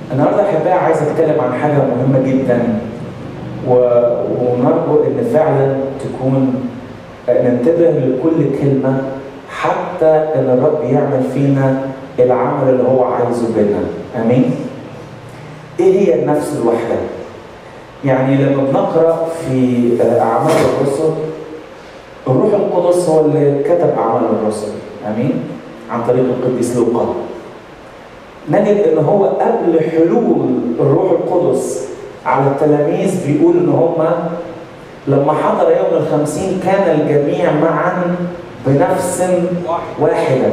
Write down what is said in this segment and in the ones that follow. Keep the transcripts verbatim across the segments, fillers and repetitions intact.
النهارده احبائي عايز اتكلم عن حاجه مهمه جدا و... ونرجو ان فعلا تكون ننتبه لكل كلمه حتى ان الرب يعمل فينا العمل اللي هو عايزه بينا. امين. ايه هي النفس الواحده؟ يعني لما بنقرا في اعمال الرسل، الروح القدس هو اللي كتب اعمال الرسل، امين، عن طريق القديس لوقا. نجد ان هو قبل حلول الروح القدس على التلاميذ بيقول ان هم لما حضر يوم الخمسين كان الجميع معا بنفس واحده.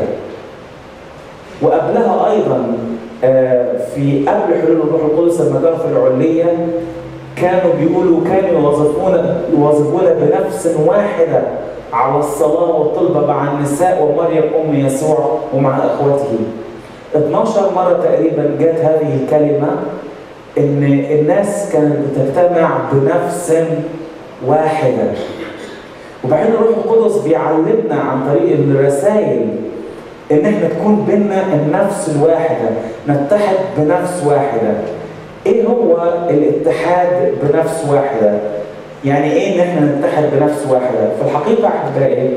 وقبلها ايضا في قبل حلول الروح القدس لما كانوا في العليه كانوا بيقولوا كانوا يوظفون يوظفون بنفس واحده على الصلاه والطلبه مع النساء ومريم ام يسوع ومع اخوته. اثناشر مرة تقريبا جت هذه الكلمة ان الناس كانت بتجتمع بنفس واحدة. وبعدين الروح القدس بيعلمنا عن طريق الرسائل ان احنا تكون بينا النفس الواحدة، نتحد بنفس واحدة. ايه هو الاتحاد بنفس واحدة؟ يعني ايه ان احنا نتحد بنفس واحدة؟ في الحقيقة احبائي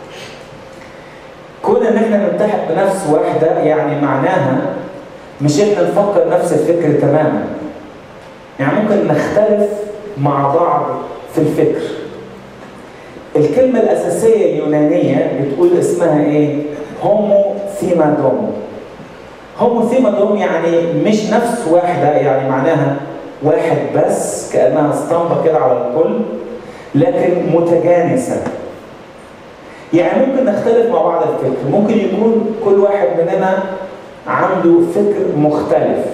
كون ان احنا نتحد بنفس واحده يعني معناها مش احنا نفكر نفس الفكر تماما. يعني ممكن نختلف مع بعض في الفكر. الكلمه الاساسيه اليونانيه بتقول اسمها ايه؟ هومو ثيمادوم. هومو ثيمادوم يعني مش نفس واحده، يعني معناها واحد بس كانها اسطمبه كده على الكل، لكن متجانسه. يعني ممكن نختلف مع بعض الفكر، ممكن يكون كل واحد مننا عنده فكر مختلف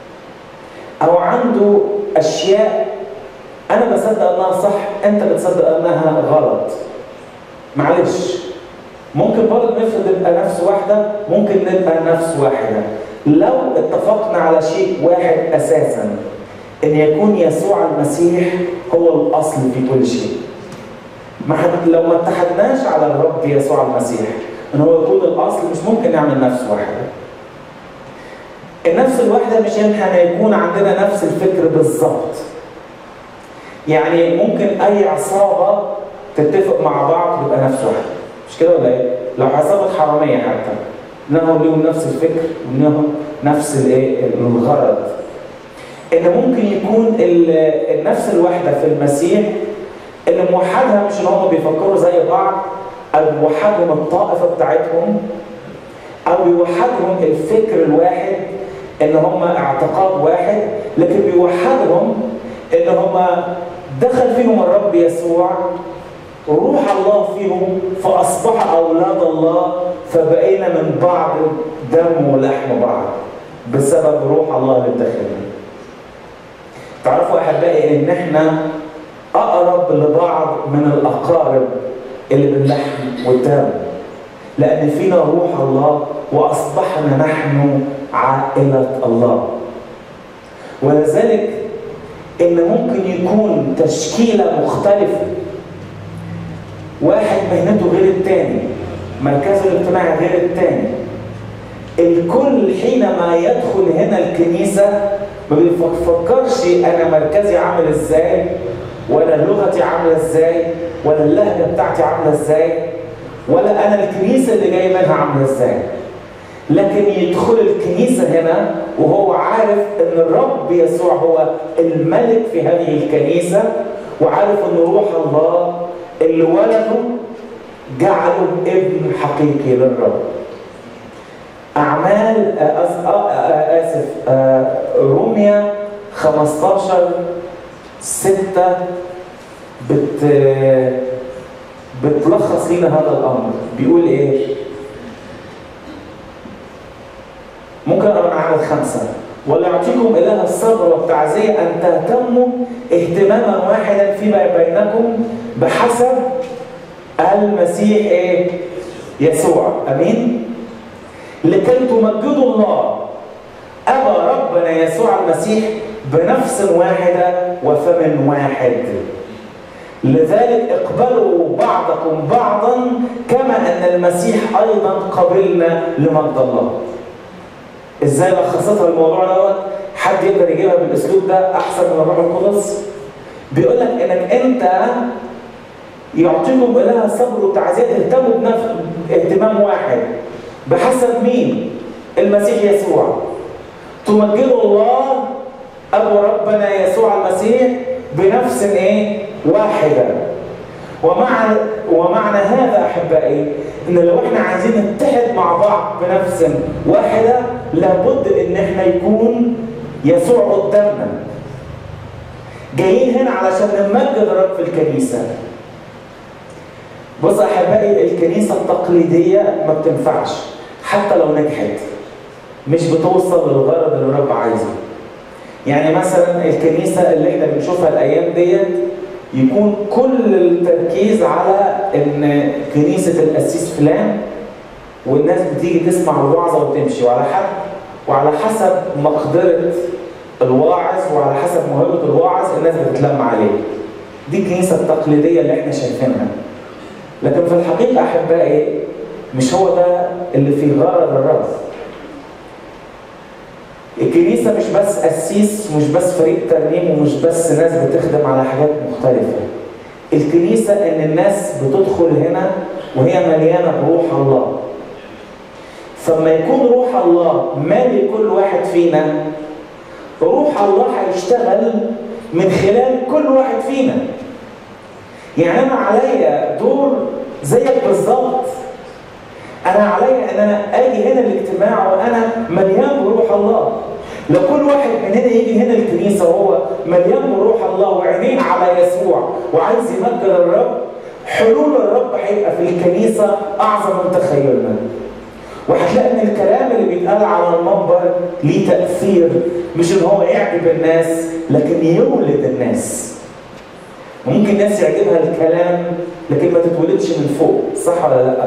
او عنده اشياء انا بصدق انها صح انت بتصدق انها غلط. معلش، ممكن برضه نفرض نبقى نفس واحده، ممكن نبقى نفس واحده لو اتفقنا على شيء واحد اساسا، ان يكون يسوع المسيح هو الاصل في كل شيء. ما حد لو ما اتحدناش على الرب يسوع المسيح ان هو يكون الاصل مش ممكن نعمل نفس واحده. النفس الواحده مش ان احنا يكون عندنا نفس الفكر بالظبط. يعني ممكن اي عصابه تتفق مع بعض تبقى نفس واحده، مش كده ولا ايه؟ لو عصابه حراميه حتى انهم لهم نفس الفكر وانهم نفس الايه الغرض. ان ممكن يكون النفس الواحده في المسيح اللي موحدها مش ان هم بيفكروا زي بعض، او بيوحدهم الطائفه بتاعتهم، او بيوحدهم الفكر الواحد ان هم اعتقاد واحد، لكن بيوحدهم ان هم دخل فيهم الرب يسوع وروح الله فيهم فاصبح اولاد الله، فبقينا من بعض دم ولحم بعض بسبب روح الله اللي داخلنا. تعرفوا احبائي ان احنا أقرب لبعض من الأقارب اللي باللحم والدم، لأن فينا روح الله وأصبحنا نحن عائلة الله. ولذلك إن ممكن يكون تشكيلة مختلفة، واحد مهنته غير التاني، مركزه الاجتماعي غير التاني. الكل حينما يدخل هنا الكنيسة ما بيفكرش أنا مركزي عامل إزاي، ولا لغتي عامله ازاي، ولا اللهجه بتاعتي عامله ازاي، ولا انا الكنيسه اللي جاي منها عامله ازاي. لكن يدخل الكنيسه هنا وهو عارف ان الرب يسوع هو الملك في هذه الكنيسه، وعارف ان روح الله اللي ولده جعله ابن حقيقي للرب. اعمال اسف روميا خمستاشر ستة بت بتلخص لنا هذا الامر. بيقول ايه؟ ممكن اقرا معانا الخمسه. وليعطيكم اله الصبر والتعزيه ان تهتموا اهتماما واحدا فيما بينكم بحسب المسيح ايه؟ يسوع. امين. لكي تمجدوا الله ابا ربنا يسوع المسيح بنفس واحدة وفم واحد. لذلك اقبلوا بعضكم بعضا كما ان المسيح ايضا قبلنا لمجد الله. ازاي لخصتها الموضوع دوت؟ حد يقدر يجيبها بالاسلوب ده احسن من الروح القدس؟ بيقول لك انك انت يعطيكم اله صبر وتعزيه تهتموا بنفس اهتمام واحد بحسب مين؟ المسيح يسوع. تمجدوا الله ابو ربنا يسوع المسيح بنفس ايه؟ واحده. ومعنى ومعنى هذا احبائي ان لو احنا عايزين نتحد مع بعض بنفس واحده لابد ان احنا يكون يسوع قدامنا. جايين هنا علشان نمجد الرب في الكنيسه. بص احبائي، الكنيسه التقليديه ما بتنفعش حتى لو نجحت، مش بتوصل للغرض اللي الرب عايزه. يعني مثلا الكنيسه اللي احنا بنشوفها الايام ديت يكون كل التركيز على ان كنيسه القسيس فلان، والناس بتيجي تسمع الوعظه وتمشي، وعلى حد وعلى حسب مقدره الواعظ وعلى حسب موهبه الواعظ الناس بتتلم عليه. دي الكنيسه التقليديه اللي احنا شايفينها. لكن في الحقيقه احبائي مش هو ده اللي في غرض الرب. الكنيسه مش بس قسيس ومش بس فريق ترنيم ومش بس ناس بتخدم على حاجات مختلفه. الكنيسه ان الناس بتدخل هنا وهي مليانه بروح الله. فلما يكون روح الله مالي كل واحد فينا، روح الله هيشتغل من خلال كل واحد فينا. يعني انا عليا دور زيك بالظبط. انا عليا ان انا اجي هنا الاجتماع وانا مليان بروح الله. لو كل واحد من هنا يجي هنا الكنيسه وهو مليان بروح الله وعينين على يسوع وعايز يمجد الرب، حلول الرب هيبقى في الكنيسه اعظم من تخيلنا. وهتلاقي ان الكلام اللي بيتقال على المنبر ليه تاثير، مش ان هو يعجب الناس لكن يولد الناس. ممكن ناس يعجبها الكلام لكن ما تتولدش من فوق، صح ولا لا؟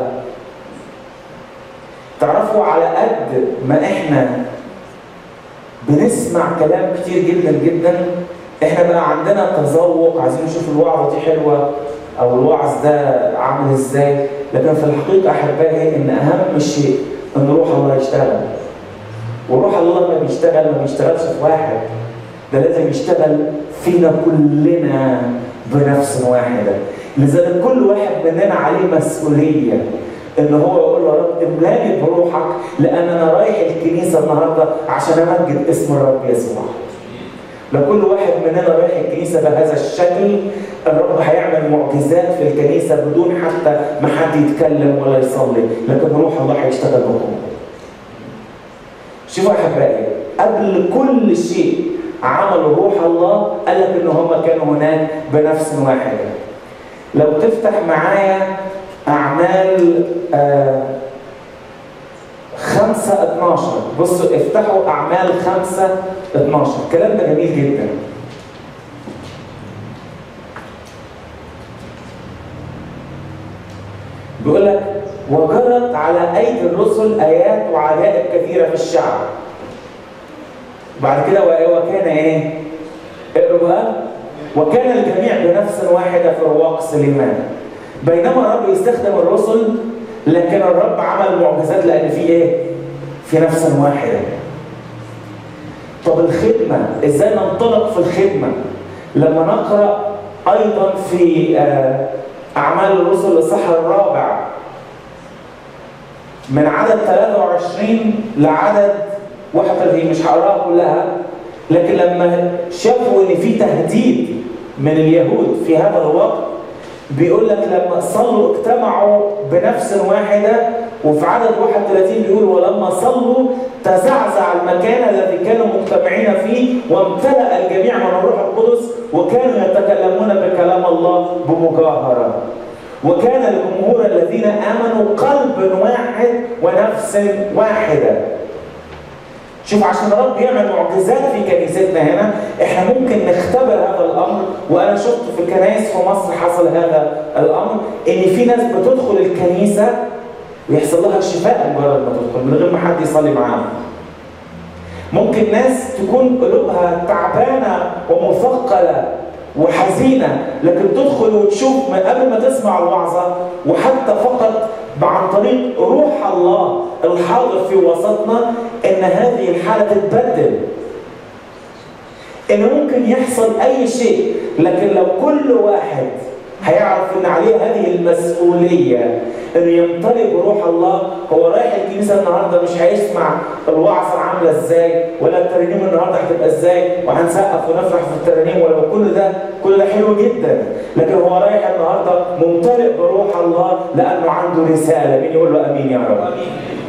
تعرفوا على قد ما احنا بنسمع كلام كتير جدا جدا، احنا بقى عندنا تذوق، عايزين نشوف الوعظه دي حلوه او الوعظ ده عامل ازاي. لكن في الحقيقه احبائي ان اهم شيء ان روح الله يشتغل. وروح الله لما بيشتغل ما بيشتغلش في واحد، ده لازم يشتغل فينا كلنا بنفس واحده. لذلك كل واحد مننا عليه مسؤوليه ان هو يقول له يا رب املاني بروحك، لان انا رايح الكنيسه النهارده عشان امجد اسم الرب يسوع. لو كل واحد مننا رايح الكنيسه بهذا الشكل، الرب هيعمل معجزات في الكنيسه بدون حتى ما حد يتكلم ولا يصلي، لكن روح الله هيشتغل بقوه. شوفوا يا احبائي، قبل كل شيء عملوا روح الله، قال لك ان هم كانوا هناك بنفس واحده. لو تفتح معايا أعمال آه خمسة اتناشر، بصوا افتحوا أعمال خمسة اتناشر، الكلام ده جميل جدا. بيقول لك وجرت على أيدي الرسل آيات وعجائب كثيرة في الشعب. بعد كده وكان إيه؟ اقروا بقى. وكان الجميع بنفس واحدة في رواق سليمان. بينما الرب يستخدم الرسل، لكن الرب عمل معجزات لأن في إيه؟ في نفس واحدة. طب الخدمة، إزاي ننطلق في الخدمة؟ لما نقرأ أيضا في أعمال الرسل الإصحاح الرابع من عدد ثلاثة وعشرين لعدد واحد وثلاثين، مش هقراها كلها، لكن لما شافوا إن في تهديد من اليهود في هذا الوقت، بيقول لك لما صلوا اجتمعوا بنفس واحدة. وفي عدد واحد وثلاثين بيقول ولما صلوا تزعزع المكان الذي كانوا مجتمعين فيه وامتلأ الجميع من الروح القدس وكانوا يتكلمون بكلام الله بمجاهرة. وكان الجمهور الذين آمنوا قلب واحد ونفس واحدة. شوف، عشان الرب يعمل معجزات في كنيستنا هنا، احنا ممكن نختبر هذا الامر. وانا شفت في الكنائس في مصر حصل هذا الامر، ان في ناس بتدخل الكنيسه ويحصل لها شفاء مجرد ما تدخل من غير ما حد يصلي معاها. ممكن ناس تكون قلوبها تعبانه ومثقله وحزينه، لكن تدخل وتشوف من قبل ما تسمع الوعظه وحتى فقط عن طريق روح الله الحاضر في وسطنا ان هذه الحاله تتبدل. ان ممكن يحصل اي شيء، لكن لو كل واحد هيعرف ان عليه هذه المسؤوليه انه يمتلئ بروح الله. هو رايح الكنيسه النهارده مش هيسمع الوعظه عامله ازاي ولا الترانيم النهارده هتبقى ازاي وهنسقف ونفرح في الترانيم، ولو كل ده كل ده حلو جدا، لكن هو رايح النهارده ممتلئ بروح الله لانه عنده رساله. مين يقول له امين يا رب؟ امين.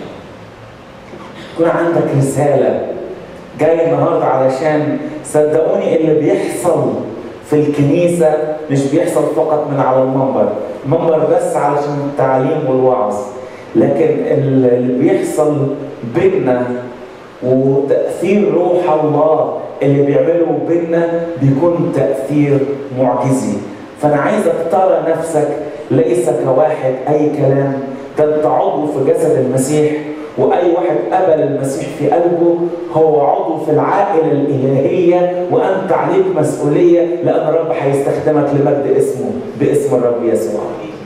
يكون عندك رساله جاي النهارده، علشان صدقوني اللي بيحصل في الكنيسة مش بيحصل فقط من على المنبر، المنبر بس علشان التعليم والوعظ، لكن اللي بيحصل بيننا وتأثير روح الله اللي بيعمله بيننا بيكون تأثير معجزي. فأنا عايزك ترى نفسك ليس كواحد أي كلام، ده أنت عضو في جسد المسيح، وأي واحد قبل المسيح في قلبه هو عضو في العائلة الإلهية، وأنت عليك مسؤولية لأن الرب هيستخدمك لمجد اسمه باسم الرب يسوع.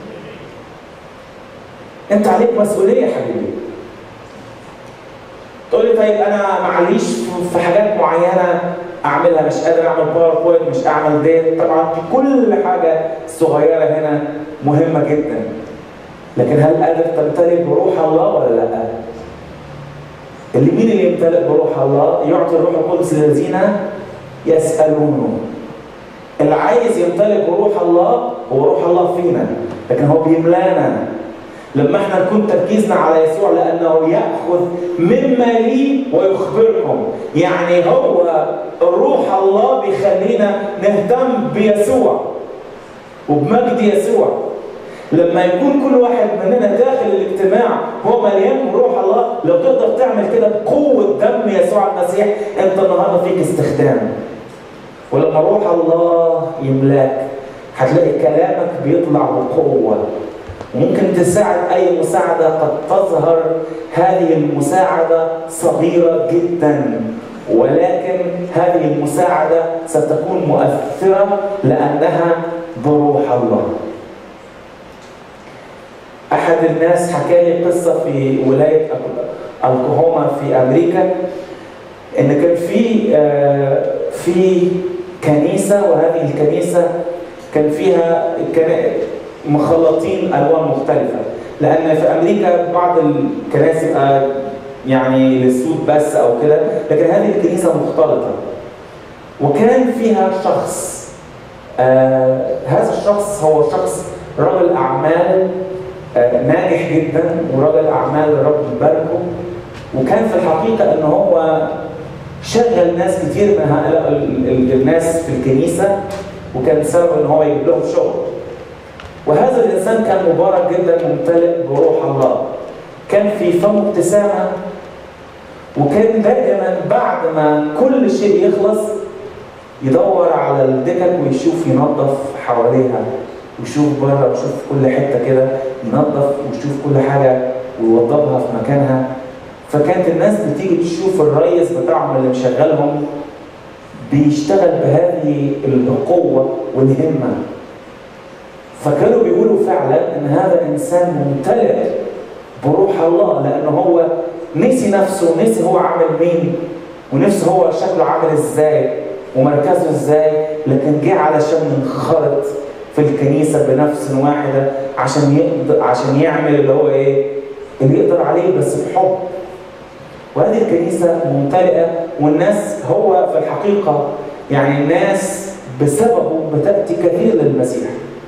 أنت عليك مسؤولية حبيبي. تقول لي طيب أنا معليش في حاجات معينة أعملها، مش قادر أعمل باوربوينت، مش أعمل ديت. طبعا كل حاجة صغيرة هنا مهمة جدا، لكن هل قادر تمتلئ بروح الله ولا لأ؟ اللي مين اللي يمتلئ بروح الله؟ يعطي الروح القدس للذين يسألونه. اللي عايز يمتلئ بروح الله هو روح الله فينا، لكن هو بيملانا لما احنا نكون تركيزنا على يسوع، لأنه يأخذ مما لي ويخبركم. يعني هو الروح الله بيخلينا نهتم بيسوع وبمجد يسوع. لما يكون كل واحد مننا داخل الاجتماع هو مليان بروح الله، لو تقدر تعمل كده بقوة دم يسوع المسيح، انت النهارده فيك استخدام. ولما روح الله يملاك هتلاقي كلامك بيطلع بقوة، وممكن تساعد أي مساعدة قد تظهر هذه المساعدة صغيرة جدا، ولكن هذه المساعدة ستكون مؤثرة لأنها بروح الله. أحد الناس حكى لي قصة في ولاية أوكلاهوما في أمريكا، إن كان في في كنيسة، وهذه الكنيسة كان فيها مخلطين ألوان مختلفة، لأن في أمريكا بعض الكنائس يعني للسود بس أو كده، لكن هذه الكنيسة مختلطة. وكان فيها شخص، آه هذا الشخص هو شخص رجل أعمال آه ناجح جدا، ورجل أعمال الرب يباركه، وكان في الحقيقة إن هو شغل ناس كتير من هؤلاء الناس في الكنيسة، وكان سبب إن هو يجيب لهم شغل. وهذا الإنسان كان مبارك جدا ممتلئ بروح الله، كان في فمه ابتسامة، وكان دائما بعد ما كل شيء يخلص يدور على الدكك ويشوف ينظف حواليها، ويشوف بره ويشوف كل حته كده، ينظف ويشوف كل حاجه ويوضبها في مكانها. فكانت الناس بتيجي تشوف الريس بتاعهم اللي مشغلهم بيشتغل بهذه القوه والهمه، فكانوا بيقولوا فعلا ان هذا انسان ممتلئ بروح الله، لان هو نسي نفسه، نسي هو عامل مين، ونفسه هو شكله عامل ازاي ومركزه ازاي، لكن جه علشان ينخرط في الكنيسه بنفس واحده عشان يقدر عشان يعمل اللي هو ايه؟ اللي يقدر عليه بس بحب. وهذه الكنيسه ممتلئه، والناس هو في الحقيقه يعني الناس بسببه بتاتي كثير للمسيح.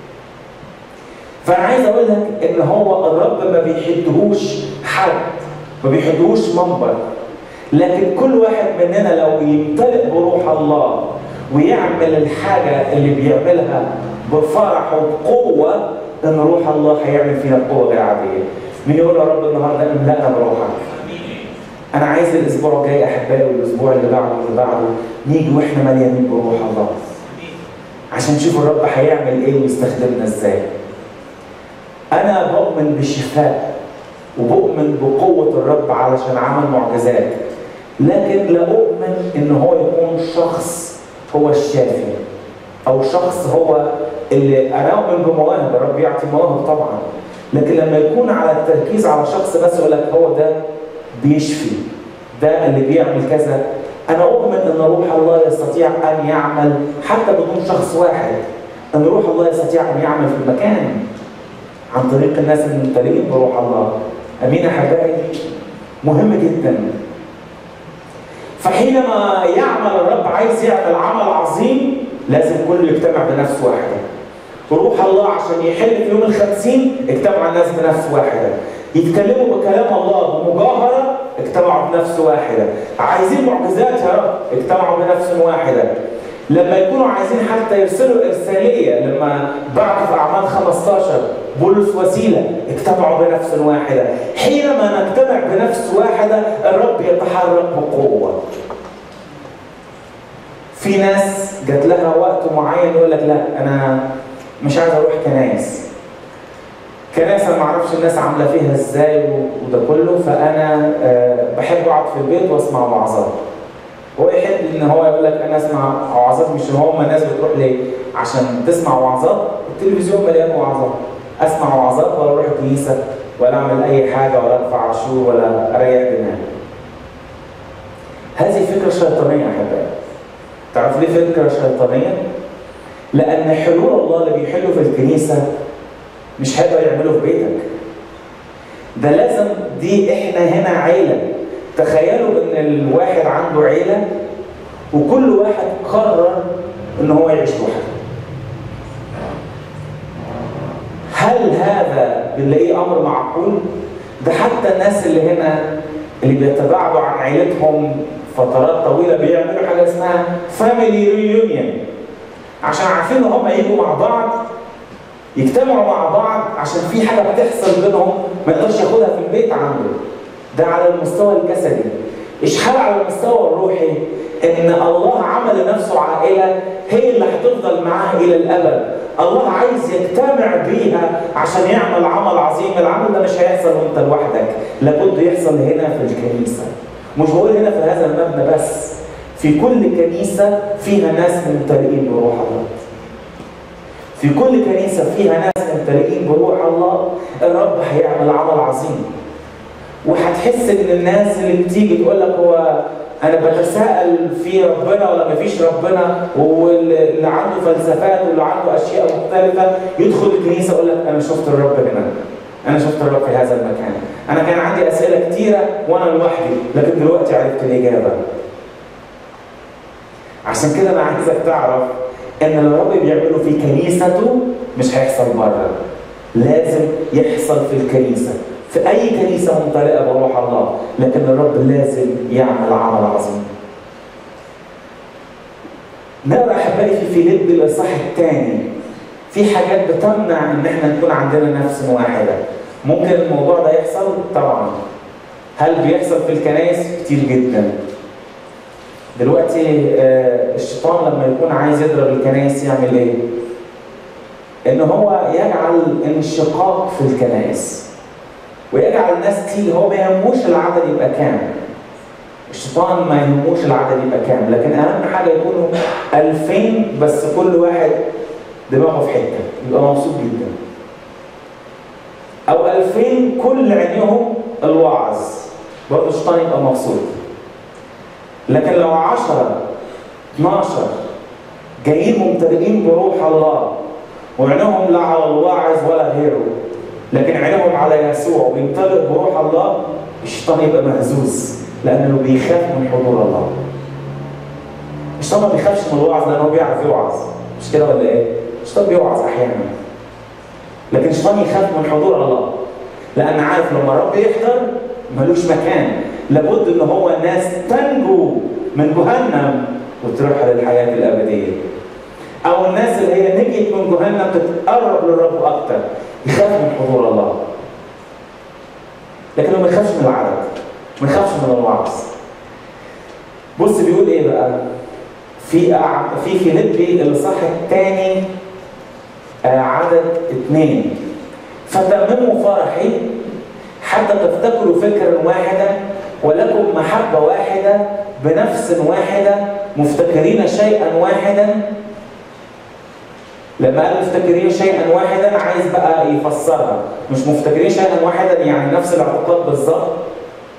فانا عايز اقول لك ان هو الرب ما بيحدهوش حد، ما بيحدهوش منبر، لكن كل واحد مننا لو يمتلئ بروح الله ويعمل الحاجه اللي بيعملها بفرح وبقوه، ان روح الله هيعمل فينا بقوه غير عاديه. مين يقول يا رب النهارده املأنا بروحك؟ انا عايز الاسبوع الجاي احبائي والاسبوع اللي بعده واللي بعده نيجي واحنا مليانين بروح الله، عشان نشوف الرب هيعمل ايه ويستخدمنا ازاي. انا بؤمن بالشفاء وبؤمن بقوه الرب علشان عمل معجزات، لكن لا اؤمن ان هو يكون شخص هو الشافي، او شخص هو اللي انا اؤمن بمواهب، الرب يعطي مواهب طبعا، لكن لما يكون على التركيز على شخص بس يقول لك هو ده بيشفي، ده اللي بيعمل كذا، أنا أؤمن أن روح الله يستطيع أن يعمل حتى بدون شخص واحد، أن روح الله يستطيع أن يعمل في المكان عن طريق الناس الممتلئين بروح الله. أمين أحبائي؟ مهم جدا. فحينما يعمل الرب عايز يعمل عمل عظيم، لازم كله يجتمع بنفس واحدة. وروح الله عشان يحل في يوم الخمسين اجتمع الناس بنفس واحدة. يتكلموا بكلام الله بمجاهرة، اجتمعوا بنفس واحدة. عايزين معجزات يا رب، اجتمعوا بنفس واحدة. لما يكونوا عايزين حتى يرسلوا إرسالية، لما بعتوا في أعمال خمستاشر بولس وسيلة، اجتمعوا بنفس واحدة. حينما نجتمع بنفس واحدة الرب يتحرك بقوة. في ناس جات لها وقت معين يقول لك لا أنا مش عايز أروح كنايس. كنايس أنا معرفش الناس عاملة فيها إزاي وده كله، فأنا بحب أقعد في البيت وأسمع وعظات. هو يحب ان هو يقول لك انا اسمع وعظات، مش هم الناس بتروح ليه؟ عشان تسمع وعظات. التلفزيون مليان وعظات. اسمع وعظات ولا اروح الكنيسه ولا اعمل اي حاجه ولا ارفع عاشور ولا اريح دماغي. هذه فكره شيطانيه يا احبائي. تعرف ليه فكره شيطانيه؟ لان حلول الله اللي بيحلوا في الكنيسه مش هيقدر يعمله في بيتك. ده لازم، دي احنا هنا عيله. تخيلوا ان الواحد عنده عيلة وكل واحد قرر ان هو يعيش لوحده. هل هذا بنلاقيه امر معقول؟ ده حتى الناس اللي هنا اللي بيتباعدوا عن عيلتهم فترات طويلة بيعملوا حاجة اسمها فاميلي ريونيون، عشان عارفين ان هم يجوا مع بعض يجتمعوا مع بعض عشان في حاجة بتحصل بينهم ما يقدرش ياخدها في البيت عنده. ده على المستوى الجسدي. إشحال على المستوى الروحي إن الله عمل لنفسه عائلة هي اللي هتفضل معاه إلى الأبد. الله عايز يجتمع بيها عشان يعمل عمل عظيم. العمل ده مش هيحصل وأنت لوحدك، لابد يحصل هنا في الكنيسة. مش بقول هنا في هذا المبنى بس، في كل كنيسة فيها ناس ممتلئين بروح الله. في كل كنيسة فيها ناس ممتلئين بروح الله، الرب هيعمل عمل عظيم. وهتحس ان الناس اللي بتيجي تقول لك هو انا بتساءل في ربنا ولا مفيش ربنا، واللي عنده فلسفات واللي عنده اشياء مختلفه يدخل الكنيسه يقول لك انا شفت الرب هنا، انا شفت الرب في هذا المكان. انا كان عندي اسئله كتيره وانا لوحدي، لكن دلوقتي عرفت الاجابه. عشان كده انا عايزك تعرف ان اللي الرب بيعمله في كنيسته مش هيحصل بره، لازم يحصل في الكنيسه. في أي كنيسة ممتلئة بروح الله، لكن الرب لازم يعمل عمل عظيم. نقرأ أحبائي في فيليبي الإصحاح الثاني، في حاجات بتمنع إن إحنا نكون عندنا نفس واحدة. ممكن الموضوع ده يحصل؟ طبعًا. هل بيحصل في الكنائس؟ كتير جدًا. دلوقتي الشيطان لما يكون عايز يضرب الكنائس يعمل إيه؟ إن هو يجعل انشقاق في الكنائس. ويجعل الناس كتير، هو ما يهموش العدد يبقى كام. الشيطان ما يهموش العدد يبقى كام، لكن اهم حاجه يكونوا ألفين بس كل واحد دماغه في حته، يبقى مبسوط جدا. او ألفين كل عينيهم الوعظ، برضه الشيطان يبقى مبسوط. لكن لو عشرة اتناشر جايين ممتلئين بروح الله وعينهم لا على الواعظ ولا غيره، لكن عينهم على يسوع ويمتلئ بروح الله، الشيطان يبقى مهزوز لانه بيخاف من حضور الله. الشيطان ما بيخافش من الوعظ لانه بيعرف يوعظ، مش كده ولا ايه؟ الشيطان بيوعظ احيانا، لكن الشيطان يخاف من حضور الله لان عارف لما الرب يحضر ملوش مكان. لابد ان هو الناس تنجو من جهنم وتروح للحياه الابديه، او الناس اللي هي نجت من جهنم تتقرب للرب اكتر. يخاف من حضور الله، لكنه ما يخافش من العدد، ما يخافش من الوعظ. بص بيقول ايه بقى في أع... في فيليبي الاصحاح الثاني عدد اثنين، فتمموا فرحي حتى تفتكروا فكرا واحدا ولكم محبه واحده بنفس واحده مفتكرين شيئا واحدا. لما قال مفتكرين شيئا واحدا عايز بقى يفسرها، مش مفتكرين شيئا واحدا يعني نفس الاعتقاد بالظبط،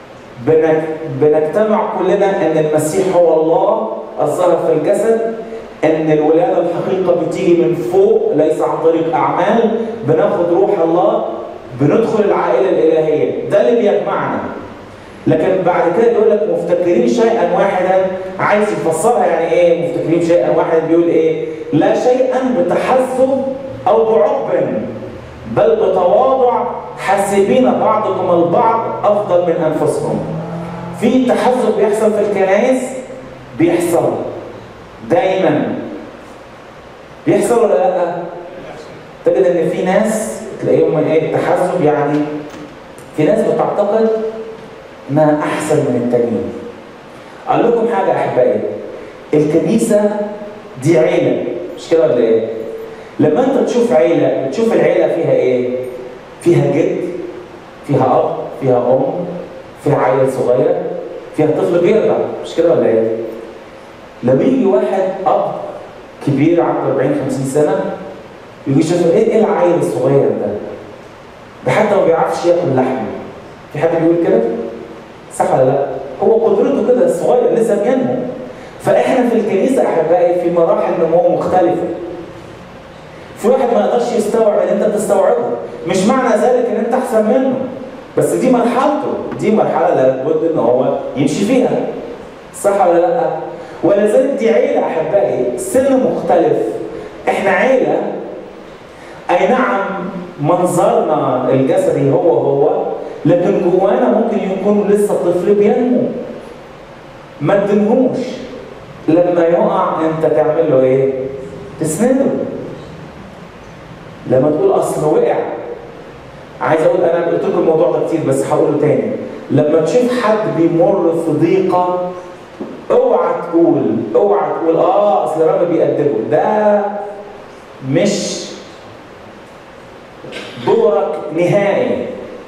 بنجتمع كلنا ان المسيح هو الله الظاهر في الجسد، ان الولاده الحقيقه بتيجي من فوق ليس عن طريق اعمال، بناخد روح الله، بندخل العائله الالهيه، ده اللي بيجمعنا. لكن بعد كده بيقول لك مفتكرين شيئا واحدا، عايز يفسرها يعني ايه مفتكرين شيئا واحدا؟ بيقول ايه؟ لا شيئا بتحزب او بعقب، بل بتواضع حاسبين بعضكم البعض افضل من انفسهم. في تحزب بيحصل في الكنائس، بيحصل دايما، بيحصل ولا لا؟ تجد ان في ناس تلاقيهم ايه التحزب، يعني في ناس بتعتقد انها احسن من التانيين. اقول لكم حاجه احبائي، الكنيسه دي عيله، مش كده ولا ايه؟ لما انت تشوف عيله، بتشوف العيله فيها ايه؟ فيها جد، فيها اب، فيها ام، فيها عيل صغير، فيها طفل بيرضع، مش كده ولا ايه؟ لما يجي واحد اب كبير عنده أربعين خمسين سنه يجي يشوف ايه ايه العيل الصغير ده؟ ده حتى ما بيعرفش ياكل لحمه. في حد بيقول كده؟ صح ولا لا؟ هو قدرته كده الصغير لسه بينمو. فاحنا في الكنيسه احبائي في مراحل نمو مختلفه. في واحد ما يقدرش يستوعب اللي انت بتستوعبه، مش معنى ذلك ان انت احسن منه، بس دي مرحلته، دي مرحله لابد ان هو يمشي فيها. صح ولا لا؟ ولذلك دي عيله احبائي، سن مختلف. احنا عيله، اي نعم منظرنا الجسدي هو هو، لكن جوانا ممكن يكون لسه طفل بينمو. ما تدنهوش، لما يقع انت تعمل له ايه؟ تسنده. لما تقول اصل وقع، عايز اقول انا قلت لكم الموضوع ده كتير بس هقوله تاني، لما تشوف حد بيمر في ضيقه اوعى تقول اوعى تقول اه اصل الرب بيأدبه، ده مش دورك نهائي.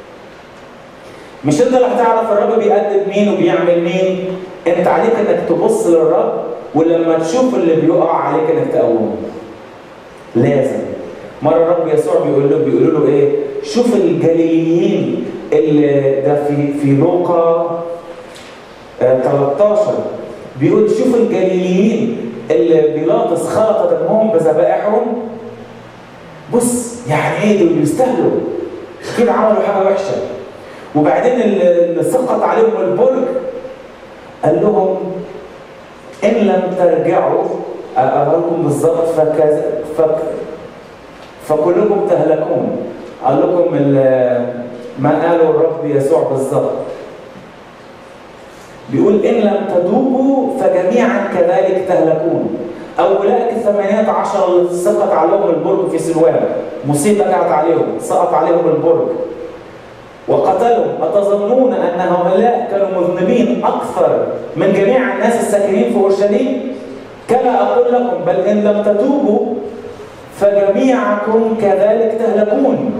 مش انت اللي هتعرف الرب بيأدب مين وبيعمل مين، انت عليك انك تبص للرب، ولما تشوف اللي بيقع عليك انك تقومه. لازم. مره الرب يسوع بيقول له بيقولوا له ايه؟ شوف الجليليين اللي ده في في لوقا آه تلتاشر، بيقول شوف الجليليين اللي بيلاطس خلط دمهم بذبائحهم. بص يعني ايه دول بيستاهلوا كده، عملوا حاجه وحشه. وبعدين اللي سقط عليهم البرج قال لهم ان لم ترجعوا اقول لكم بالظبط فكذا فك فكلكم تهلكون. قال لكم ما قاله الرب يسوع بالظبط، بيقول ان لم تذوبوا فجميعا كذلك تهلكون. اولئك الثمانية عشر اللي سقط عليهم البرج في سلوان، مصيبه جاءت عليهم، سقط عليهم البرج وقتلهم، أتظنون أن هؤلاء كانوا مذنبين أكثر من جميع الناس الساكنين في أورشليم؟ كما أقول لكم بل إن لم تتوبوا فجميعكم كذلك تهلكون.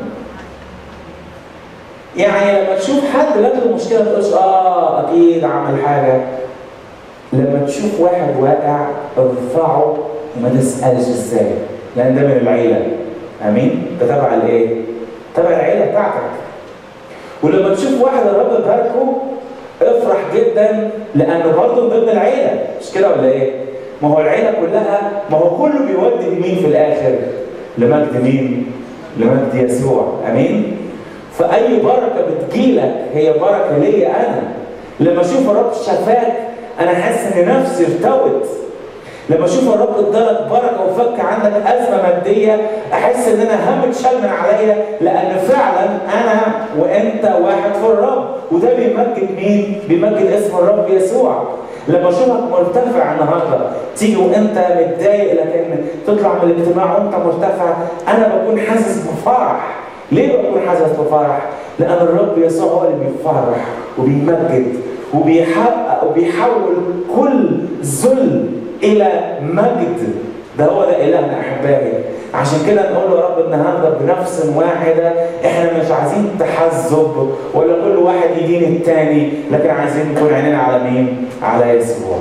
يعني لما تشوف حد عنده مشكلة ما تقولش آه أكيد عمل حاجة. لما تشوف واحد واقع ارفعه وما تسألش إزاي، لأن ده من العيلة. أمين؟ ده تبع الإيه؟ تبع العيلة بتاعتك. ولما تشوف واحد الرب باركه افرح جدا، لانه برضه من ضمن العيله، مش كده ولا ايه؟ ما هو العيله كلها، ما هو كله بيودي لمين في الاخر؟ لمجد مين؟ لمجد يسوع. امين؟ فاي بركه بتجيلك هي بركه ليا انا. لما اشوف الرب شفاك انا حاسس ان نفسي ارتوت. لما اشوف الرب ادالك بركه وفك عندك ازمه ماديه احس ان انا هم اتشال من عليا، لان فعلا انا وانت واحد في الرب، وده بيمجد مين؟ بيمجد اسم الرب يسوع. لما اشوفك مرتفع النهارده تيجي وانت متضايق لكن تطلع من الاجتماع وانت مرتفع، انا بكون حاسس بفرح. ليه بكون حاسس بفرح؟ لان الرب يسوع هو اللي بيفرح وبيمجد وبيحقق وبيحول كل ذل إلى مجد. ده هو ده إلهنا أحبائي. عشان كده نقول له يا رب النهارده بنفس واحدة، إحنا مش عايزين تحزب ولا كل واحد يدين التاني، لكن عايزين نكون عينينا على مين؟ على يسوع.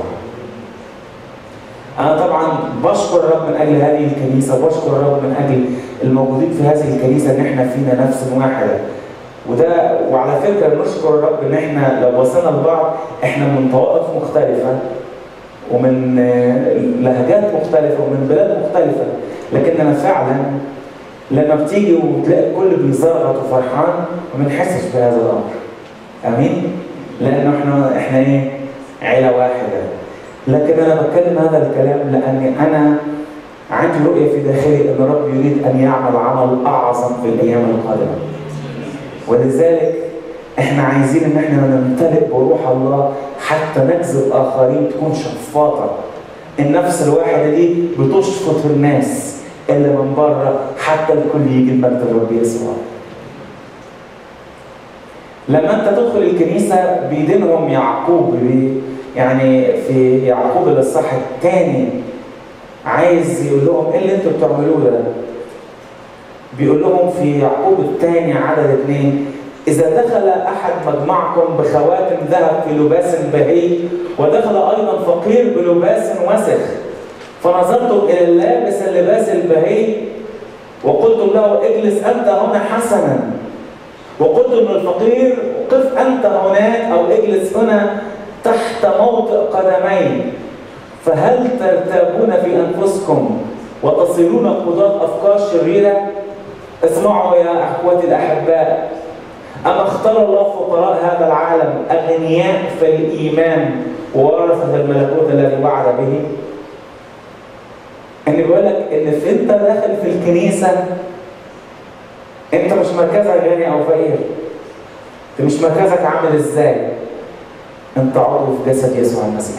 أنا طبعا بشكر الرب من أجل هذه الكنيسة، وبشكر الرب من أجل الموجودين في هذه الكنيسة إن إحنا فينا نفس واحدة. وده وعلى فكره نشكر الرب ان احنا لو وصلنا لبعض احنا من طوائف مختلفه ومن لهجات مختلفه ومن بلاد مختلفه، لكننا فعلا لما بتيجي وتلاقي الكل بيزرغط وفرحان ما بنحسش بهذا الامر. امين؟ لانه احنا احنا ايه؟ عيله واحده. لكن انا بتكلم هذا الكلام لاني انا عندي رؤيه في داخلي ان الرب يريد ان يعمل عمل اعظم في الايام القادمه. ولذلك احنا عايزين ان احنا نمتلئ بروح الله حتى نجذب اخرين، تكون شفاطه. النفس الواحده دي بتشفط الناس اللي من بره حتى الكل يجي المجد الرب يسوع. لما انت تدخل الكنيسه بيدينهم يعقوب، يعني في يعقوب الاصحاح الثاني عايز يقول لهم ايه اللي انتوا بتعملوه ده؟ بيقول لهم في يعقوب الثاني عدد اثنين: إذا دخل أحد مجمعكم بخواتم ذهب في لباس بهي، ودخل أيضا فقير بلباس وسخ، فنظرتم إلى اللابس اللباس البهي وقلتم له اجلس أنت هنا حسنا، وقلتم للفقير قف أنت هناك أو اجلس هنا تحت موطئ قدمي، فهل ترتابون في أنفسكم وتصيرون قضاة أفكار شريرة؟ اسمعوا يا أخوتي الأحباء، أما اختار الله فقراء هذا العالم أغنياء في الإيمان وورثة الملكوت الذي وعد به. أنا بقول لك إن في أنت داخل في الكنيسة أنت مش مركزك غني أو فقير، أنت مش مركزك عامل إزاي، أنت عضو في جسد يسوع المسيح.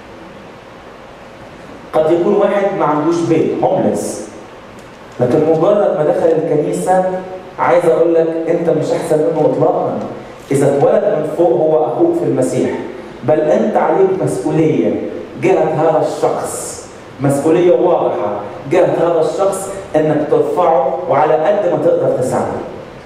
قد يكون واحد ما عندوش بيت هوملس، لكن مجرد ما دخل الكنيسة عايز اقول لك انت مش احسن منه اطلاقا. اذا اتولد من فوق هو اخوك في المسيح، بل انت عليك مسؤوليه جهه هذا الشخص، مسؤوليه واضحه جهه هذا الشخص انك ترفعه وعلى قد ما تقدر تساعده.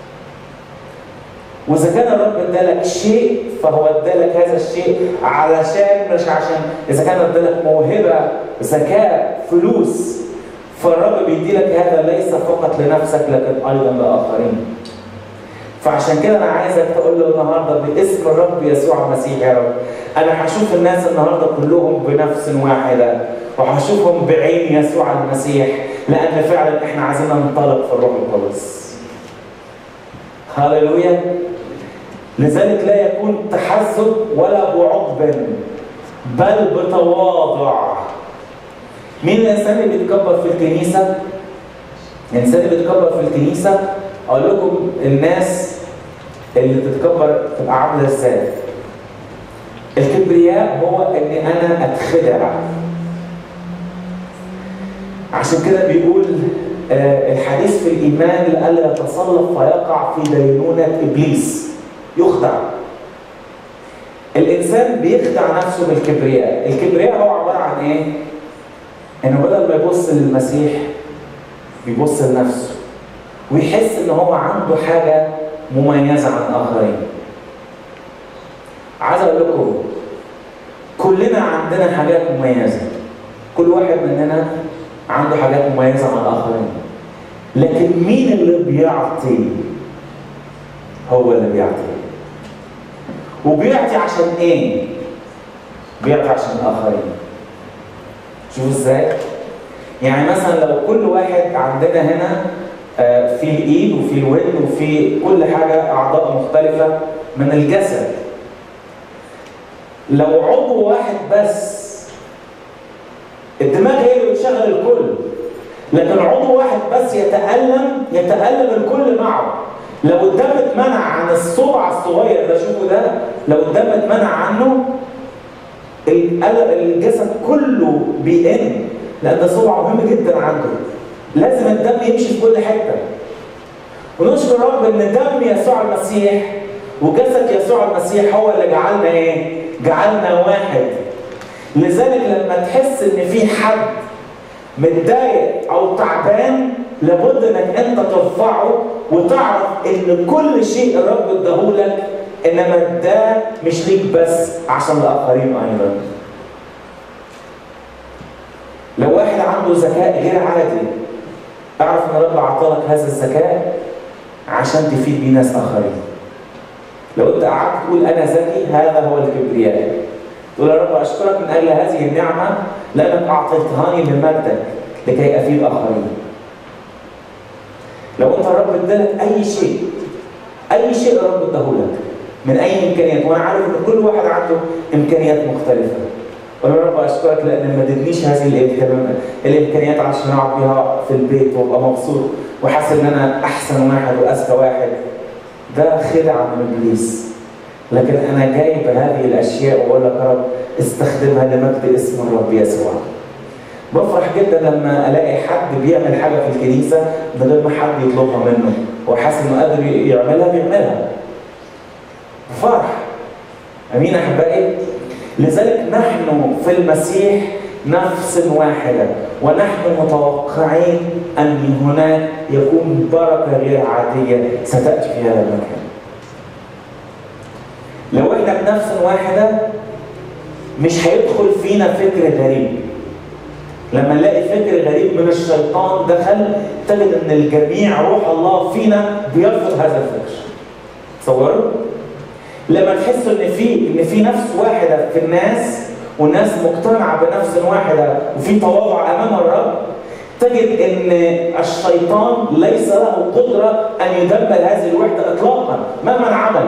واذا كان الرب ادالك شيء فهو ادالك هذا الشيء علشان مش عشان، اذا كان ادالك موهبه، ذكاء، فلوس، فالرب بيدي لك هذا ليس فقط لنفسك لكن ايضا لاخرين. فعشان كده انا عايزك تقول له النهارده باسم الرب يسوع المسيح: يا رب انا هشوف الناس النهارده كلهم بنفس واحده، وهشوفهم بعين يسوع المسيح، لان فعلا احنا عايزين ننطلق في الروح القدس. هاليلويا. لذلك لا يكون تحزب ولا بعقب بل بتواضع. مين الانسان اللي بيتكبر في الكنيسه؟ الانسان اللي بيتكبر في الكنيسه اقول لكم الناس اللي بتتكبر تبقى عامله ازاي؟ الكبرياء هو ان انا اتخدع. عشان كده بيقول آه الحديث في الايمان لئلا يتصلب فيقع في دينونه ابليس، يخدع. الانسان بيخدع نفسه بالكبرياء. الكبرياء هو عباره عن ايه؟ انه بدل ما يبص للمسيح بيبص لنفسه ويحس ان هو عنده حاجه مميزه عن الاخرين. عايز اقول لكم كلنا عندنا حاجات مميزه، كل واحد مننا عنده حاجات مميزه عن الاخرين، لكن مين اللي بيعطي؟ هو اللي بيعطي. وبيعطي عشان ايه؟ بيعطي عشان الاخرين. شوفوا ازاي؟ يعني مثلا لو كل واحد عندنا هنا في الايد وفي الودن وفي كل حاجه اعضاء مختلفه من الجسد، لو عضو واحد بس الدماغ هي اللي بتشغل الكل، لكن عضو واحد بس يتألم يتألم الكل معه. لو الدم اتمنع عن الصبع الصغير ده، شوفوا ده، لو الدم اتمنع عنه الجسد كله بيئن، لأن ده صبع مهم جدا عنده، لازم الدم يمشي في كل حتة. ونشكر رب إن دم يسوع المسيح وجسد يسوع المسيح هو اللي جعلنا إيه؟ جعلنا واحد. لذلك لما تحس إن في حد متضايق أو تعبان لابد إنك أنت ترفعه وتعرف إن كل شيء الرب اداهولك إنما ده مش ليك بس، عشان الآخرين أيضا. لو واحد عنده ذكاء غير عادي اعرف ان الرب اعطاك هذا الذكاء عشان تفيد بيه ناس اخرين. لو انت قعدت تقول انا ذكي، هذا هو الكبرياء. تقول يا رب اشكرك من اجل هذه النعمه لانك اعطيتهاني من مجدك لكي افيد اخرين. لو انت الرب ادالك اي شيء، اي شيء الرب اداهولك من اي امكانيات، وانا عارف ان كل واحد عنده امكانيات مختلفه. قول يا رب اشكرك لان ما ادتنيش هذه الامكانيات عشان اقعد بيها في البيت وابقى مبسوط وحاسس ان انا احسن واحد واذكى واحد. ده خدعه من ابليس. لكن انا جاي بهذه الاشياء واقول لك يا رب استخدمها لمجد اسم الرب يسوع. بفرح جدا لما الاقي حد بيعمل حاجه في الكنيسه من غير ما حد يطلبها منه، هو حاسس انه قادر يعملها بيعملها. فرح. امين احبائي؟ لذلك نحن في المسيح نفس واحدة، ونحن متوقعين أن هناك يكون بركة غير عادية ستأتي في هذا المكان. لو احنا بنفس واحدة مش هيدخل فينا فكر غريب. لما نلاقي فكر غريب من الشيطان دخل، تجد ان الجميع روح الله فينا بيرفض هذا الفكر. تصوروا؟ لما تحسوا ان في ان في نفس واحده في الناس، والناس مقتنعه بنفس واحده وفي تواضع امام الرب، تجد ان الشيطان ليس له قدره ان يدمر هذه الوحده اطلاقا مهما عمل.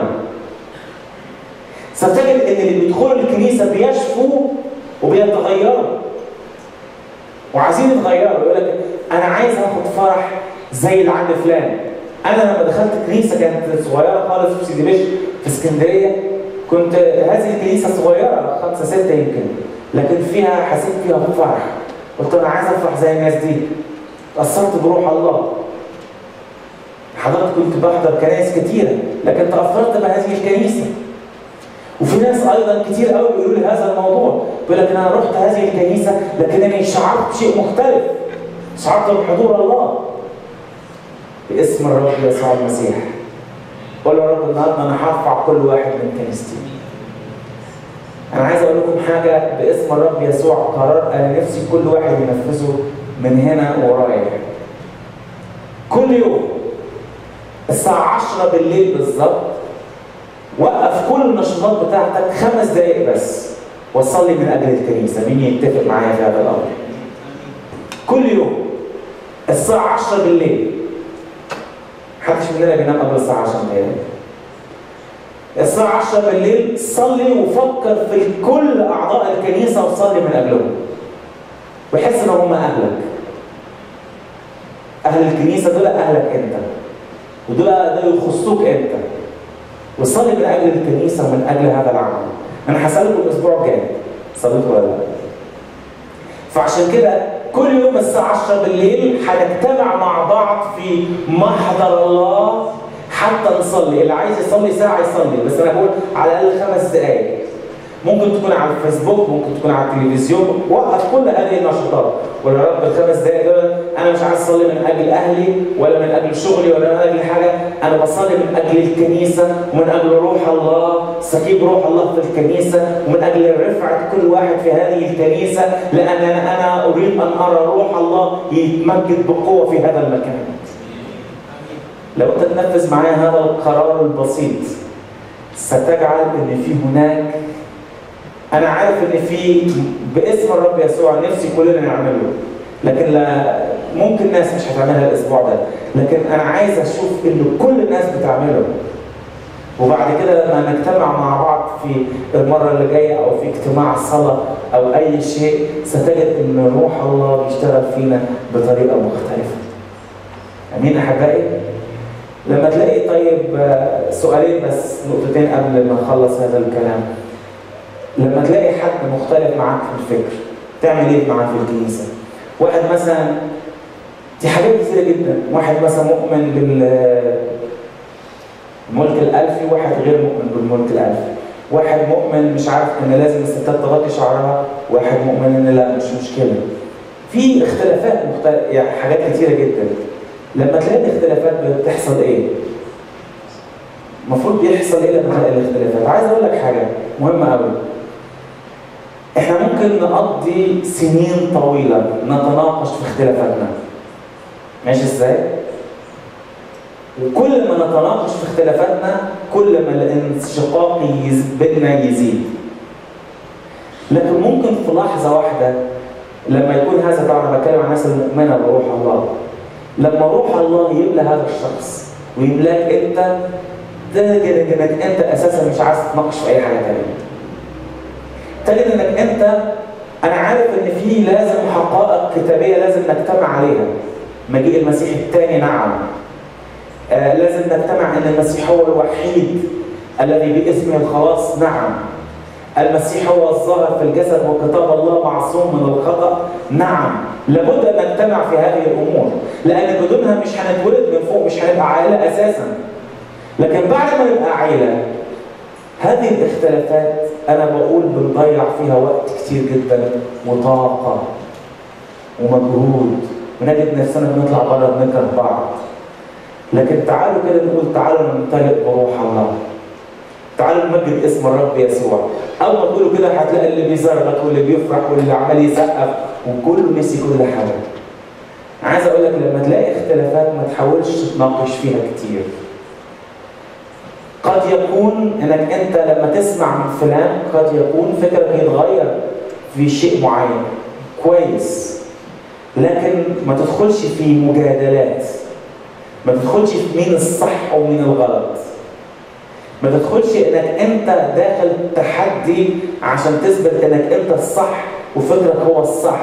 ستجد ان اللي بيدخلوا الكنيسه بيشفوا وبيتغيروا وعايزين يتغيروا. يقول لك انا عايز اخد فرح زي اللي عند فلان. انا لما دخلت كنيسه كانت صغيره خالص في سيدي بشر في اسكندريه، كنت هذه الكنيسه صغيره خمسه سته يمكن، لكن فيها حسيت فيها بفرح. قلت انا عايز افرح زي الناس دي. تاثرت بروح الله. حضرتك كنت بحضر كنائس كتيره، لكن تاثرت بهذه الكنيسه. وفي ناس ايضا كتير قوي بيقولوا لي هذا الموضوع، بيقول لك انا رحت هذه الكنيسه لكنني شعرت بشيء مختلف. شعرت بحضور الله. باسم الرب يسوع المسيح. قول يا رب النهارده انا هرفع كل واحد من كنيستي. انا عايز اقول لكم حاجه باسم الرب يسوع، قرار انا نفسي كل واحد ينفذه من هنا ورايح. كل يوم الساعه عشرة بالليل بالظبط وقف كل النشاطات بتاعتك خمس دقائق بس وصلي من اجل الكنيسه. مين يتفق معايا في هذا الامر؟ كل يوم الساعه عشرة بالليل. محدش مننا بينام قبل الساعه عشرة بالليل. الساعه عشرة بالليل صلي وفكر في كل اعضاء الكنيسه وصلي من اجلهم. وحس ان هم اهلك. اهل الكنيسه دول اهلك انت. ودول دول يخصوك انت. وصلي من اجل الكنيسه ومن اجل هذا العمل. انا هسالكم الاسبوع الجاي صليتوا ولا لا؟ فعشان كده كل يوم الساعه عشرة بالليل هنجتمع مع بعض في محضر الله حتى نصلي. اللي عايز يصلي ساعه يصلي، بس انا بقول على الاقل خمس دقائق. ممكن تكون على الفيسبوك، ممكن تكون على التلفزيون. وقف كل هذه النشاطات. ويا رب الخمس دقائق دول انا مش عايز اصلي من اجل اهلي ولا من اجل شغلي ولا من اجل حاجه، انا بصلي من اجل الكنيسه ومن اجل روح الله، سكيب روح الله في الكنيسه، ومن اجل رفعه كل واحد في هذه الكنيسه، لان انا اريد ان ارى روح الله يتمجد بقوه في هذا المكان. لو انت تنفذ معايا هذا القرار البسيط ستجعل ان في هناك، أنا عارف إن في باسم الرب يسوع نفسي كلنا نعمله، لكن لا ممكن ناس مش هتعملها الأسبوع ده، لكن أنا عايز أشوف إن كل الناس بتعمله. وبعد كده لما نجتمع مع بعض في المرة اللي جاية أو في اجتماع صلاة أو أي شيء، ستجد إن روح الله بيشتغل فينا بطريقة مختلفة. أمين أحبائي؟ لما تلاقي طيب سؤالين بس، نقطتين قبل ما نخلص هذا الكلام. لما تلاقي حد مختلف معاك في الفكر تعمل ايه معاه في الكنيسه؟ واحد مثلا، دي حاجات كثيره جدا، واحد مثلا مؤمن بالملك الالفي، واحد غير مؤمن بالملك الالفي، واحد مؤمن مش عارف ان لازم الستات تغطي شعرها، واحد مؤمن ان لا مش مشكله. في اختلافات مختلفه، يعني حاجات كثيره جدا. لما تلاقي الاختلافات بتحصل ايه؟ المفروض يحصل ايه لما تلاقي الاختلافات؟ عايز اقول لك حاجه مهمه قوي. احنا ممكن نقضي سنين طويلة نتناقش في اختلافاتنا. ماشي ازاي؟ وكل ما نتناقش في اختلافاتنا كل ما الانشقاق بيننا يزيد. لكن ممكن في لحظة واحدة لما يكون هذا، طبعا بتكلم عن الناس المؤمنة بروح الله، لما روح الله يملى هذا الشخص ويملاك انت، تجد انك انت اساسا مش عايز تتناقش في اي حاجة تانية. تجد انك انت، انا عارف ان في لازم حقائق كتابية لازم نجتمع عليها. مجيء المسيح الثاني، نعم. آه لازم نجتمع ان المسيح هو الوحيد الذي باسمه الخلاص، نعم. المسيح هو الظاهر في الجسد وكتاب الله معصوم من الخطأ، نعم. لابد ان نجتمع في هذه الامور، لان بدونها مش هنتولد من فوق، مش هنبقى عائله اساسا. لكن بعد ما نبقى عائله، هذه الاختلافات انا بقول بنضيع فيها وقت كتير جدا وطاقه ومجهود، ونجد نفسنا بنطلع بره بنكره بعض. لكن تعالوا كده نقول تعالوا نمتلئ بروح الله، تعالوا نمجد اسم الرب يسوع. اول ما تقولوا كده هتلاقي اللي بيزرغط واللي بيفرح واللي عمال يسقف وكله نسي كل حاجه. عايز اقول لك لما تلاقي اختلافات ما تحاولش تتناقش فيها كتير. قد يكون انك انت لما تسمع من فلان قد يكون فكرك يتغير في شيء معين كويس، لكن ما تدخلش في مجادلات، ما تدخلش في مين الصح ومين الغلط، ما تدخلش انك انت داخل تحدي عشان تثبت انك انت الصح وفكرك هو الصح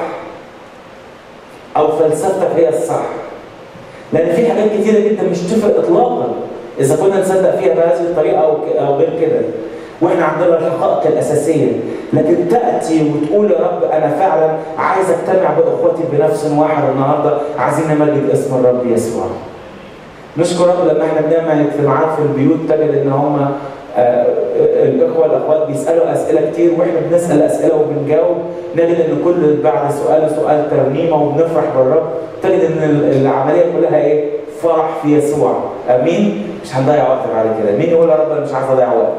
او فلسفتك هي الصح. لان في حاجات كتيره جدا مش تفرق اطلاقا اذا كنا نصدق فيها بهذه الطريقه او او غير كده، واحنا عندنا الحقائق الاساسيه. لكن تاتي وتقول يا رب انا فعلا عايز اجتمع باخوتي بنفس واحد النهارده، عايزين نمجد اسم الرب يسوع. نشكر رب لما احنا بنعمل اجتماعات في البيوت تجد ان هم آه الاخوه الاخوات بيسالوا اسئله كتير واحنا بنسال اسئله وبنجاوب، نجد ان كل بعد سؤال سؤال ترنيمه وبنفرح بالرب، تجد ان العمليه كلها ايه؟ فرح في يسوع. امين؟ مش هنضيع وقت بعد كده. مين يقول يا رب انا مش عايز اضيع وقت؟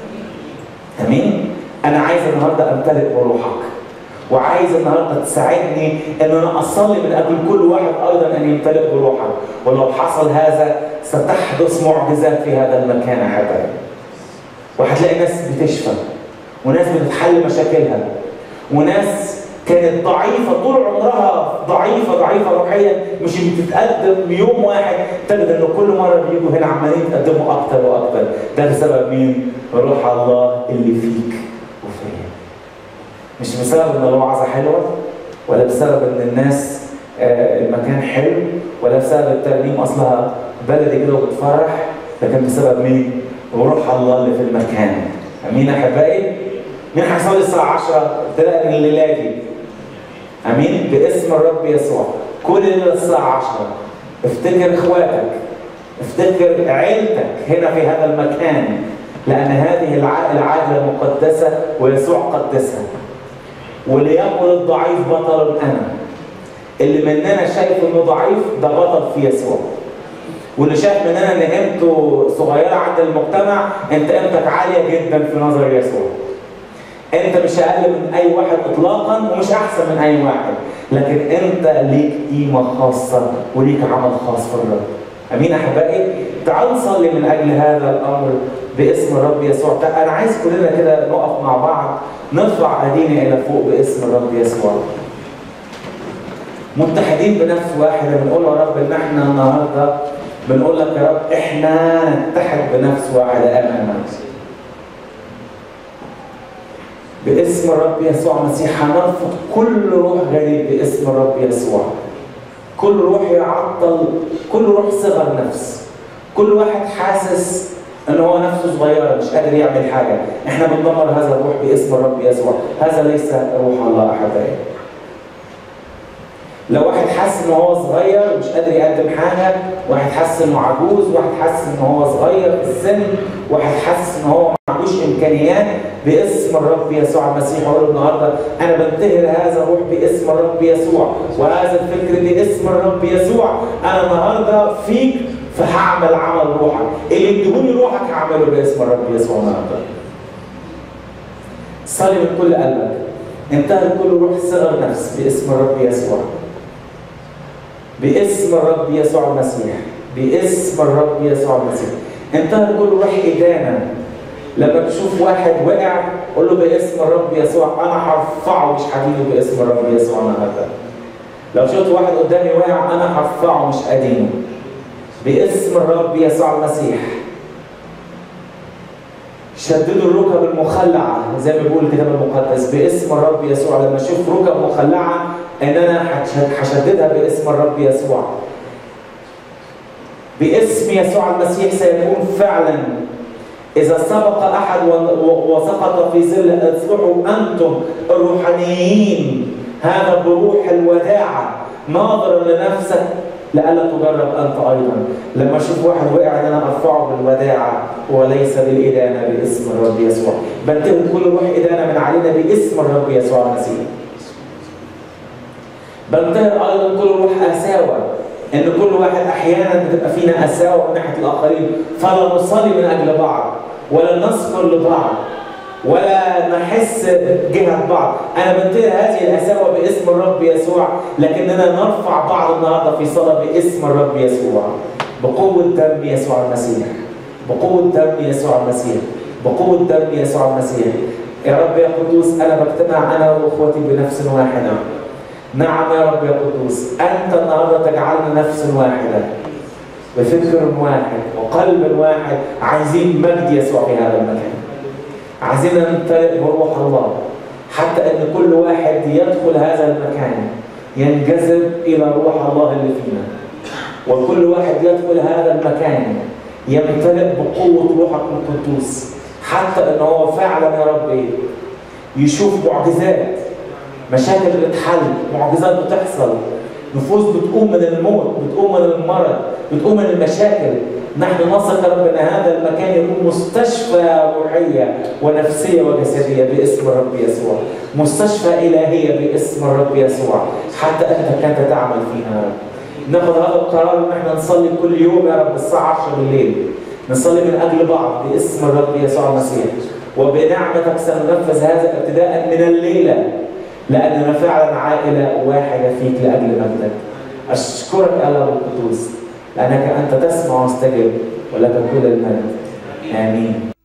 امين؟ انا عايز النهارده امتلئ بروحك، وعايز النهارده تساعدني ان انا اصلي من اجل كل واحد ايضا ان يمتلئ بروحك، ولو حصل هذا ستحدث معجزات في هذا المكان يا حبايبي. وهتلاقي ناس بتشفى، وناس بتتحل مشاكلها، وناس كانت ضعيفه طول عمرها ضعيفه ضعيفه روحيا مش بتتقدم يوم واحد، تجد ان كل مره بيجوا هنا عمالين يتقدموا اكتر واكتر. ده بسبب مين؟ روح الله اللي فيك وفيا. مش بسبب ان الوعظه حلوه، ولا بسبب ان الناس آه المكان حلو، ولا بسبب الترنيم اصلها بلدي كده وبتفرح، لكن بسبب مين؟ وروح الله اللي في المكان. امين يا احبائي؟ مين هيصلي الساعه عشرة ابتداء من الليله دي؟ امين؟ باسم الرب يسوع. كل ليله الساعه عشرة افتكر اخواتك، افتكر عيلتك هنا في هذا المكان، لان هذه العائله عائله مقدسه ويسوع قدسها. وليقل الضعيف بطل انا. اللي مننا شايف انه ضعيف ده بطل في يسوع. واللي شايف مننا ان قيمته صغيره عند المجتمع، انت قيمتك عاليه جدا في نظر يسوع. انت مش اقل من اي واحد اطلاقا، ومش احسن من اي واحد، لكن انت ليك قيمه خاصه وليك عمل خاص في الرب. امين احبائي؟ تعالوا نصلي من اجل هذا الامر باسم الرب يسوع. انا عايز كلنا كده نقف مع بعض، نرفع ايدينا الى فوق باسم الرب يسوع، متحدين بنفس واحده، بنقول يا رب ان احنا النهارده بنقول لك يا رب احنا نتحد بنفس واحده امامك باسم الرب يسوع المسيح. هنرفض كل روح غريب باسم الرب يسوع، كل روح يعطل، كل روح صغر نفس، كل واحد حاسس ان هو نفسه صغيره مش قادر يعمل حاجه، احنا بندمر هذا الروح باسم الرب يسوع. هذا ليس روح الله احبائي. لو واحد حاسس ان هو صغير مش قادر يقدم حاجه، واحد حاسس انه عجوز، واحد حاسس ان هو صغير في السن، واحد حاسس ان هو ما عندوش امكانيات، باسم الرب يسوع المسيح اقول النهارده انا بنتهر هذا الروح باسم الرب يسوع، وهذا الفكر باسم الرب يسوع. انا النهارده فيك فهعمل عمل روحك، اللي يديهوني روحك هعمله باسم الرب يسوع النهارده. صلي من كل قلبك، انتهر كل روح صغر نفس باسم الرب يسوع. باسم الرب يسوع المسيح باسم الرب يسوع المسيح. انتهى كل روح إدانة. لما تشوف واحد وقع قول له باسم الرب يسوع انا هرفعه مش هدينه باسم الرب يسوع النهارده. لو شفت واحد قدامي وقع انا هرفعه مش ادينه باسم الرب يسوع المسيح. شددوا الركب المخلعه زي ما بيقول الكتاب المقدس باسم الرب يسوع. لما اشوف ركب مخلعه ان انا هشددها باسم الرب يسوع. باسم يسوع المسيح سيكون فعلا. إذا سبق أحد وسقط في ظل اصلحوا أنتم الروحانيين هذا بروح الوداعة ناظرا لنفسك لئلا تجرب أنت أيضا. لما أشوف واحد وقع أنا أرفعه بالوداعة وليس بالإدانة باسم الرب يسوع. بنتهي كل روح إدانة من علينا باسم الرب يسوع المسيح. بنتهي أيضا كل روح قساوة. إن كل واحد أحيانا بتبقى فينا قساوة من ناحية الآخرين فلا نصلي من أجل بعض ولا نذكر لبعض ولا نحس جهة بعض. أنا بنتهي هذه القساوة باسم الرب يسوع لكننا نرفع بعض النهارده في صلاة باسم الرب يسوع بقوة دم يسوع المسيح. بقوة دم يسوع المسيح. بقوة دم يسوع المسيح. يا رب يا قدوس أنا بجتمع أنا وأخوتي بنفس واحدة. نعم يا رب يا قدوس أنت النهارده تجعلنا نفس واحدة بفكر واحد وقلب واحد عايزين مجد يسوع في هذا المكان. عايزين نمتلئ بروح الله حتى ان كل واحد يدخل هذا المكان ينجذب الى روح الله اللي فينا. وكل واحد يدخل هذا المكان يمتلئ بقوة روحك القدوس حتى ان هو فعلا يا رب يشوف معجزات. مشاكل بتتحل، معجزات بتحصل، نفوس بتقوم من الموت، بتقوم من المرض، بتقوم من المشاكل. نحن نثق يا رب ان هذا المكان يكون مستشفى روحيه ونفسيه وجسديه باسم الرب يسوع. مستشفى الهيه باسم الرب يسوع حتى انت كنت تعمل فيها يا رب. ناخذ هذا القرار ان احنا نصلي كل يوم يا رب الساعه عشرة بالليل. نصلي من اجل بعض باسم الرب يسوع المسيح. وبنعمتك سننفذ هذا ابتداء من الليله. لأننا فعلا عائلة واحدة فيك لأجل مجدك. أشكرك يا الله القدوس لأنك أنت تسمع واستجب ولك كل المجد. آمين.